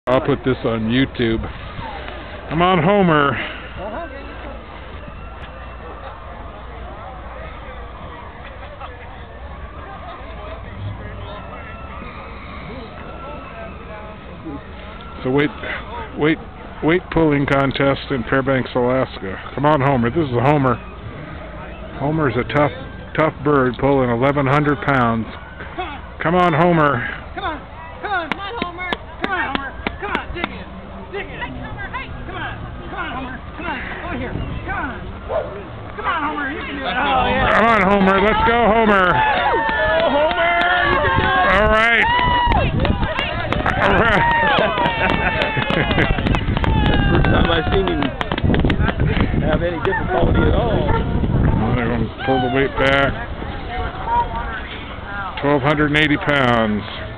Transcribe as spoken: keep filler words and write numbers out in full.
I'll put this on YouTube. Come on, Homer. So weight, weight, weight pulling contest in Fairbanks, Alaska. Come on, Homer. This is a Homer. Homer's a tough, tough bird pulling eleven hundred pounds. Come on, Homer. Come on, come on, come on, Homer. Come on, Homer. Come on, dig in, dig in. Hey, Homer, hey. Come on, come on, Homer. Come on, over here. Come on. Come on, Homer. You can do it. Oh, yeah. Come on, Homer. Let's go, Homer. Oh, Homer, you can do it. All right. All right. That's the first time I've seen him have any difficulty at all. They're going to pull the weight back. twelve eighty pounds.